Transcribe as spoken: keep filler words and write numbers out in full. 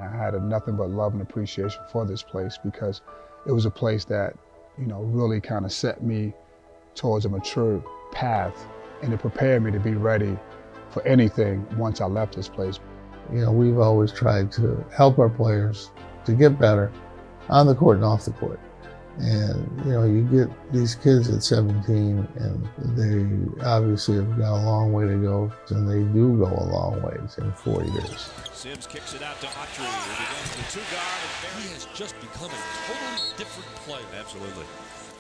I had a nothing but love and appreciation for this place because it was a place that, you know, really kind of set me towards a mature path, and it prepared me to be ready for anything once I left this place. You know, we've always tried to help our players to get better on the court and off the court. And, you know, you get these kids at seventeen and they obviously have got a long way to go, and they do go a long ways in four years. Sims kicks it out to Autry, who begins the two guard, and he has just become a totally different player. Absolutely.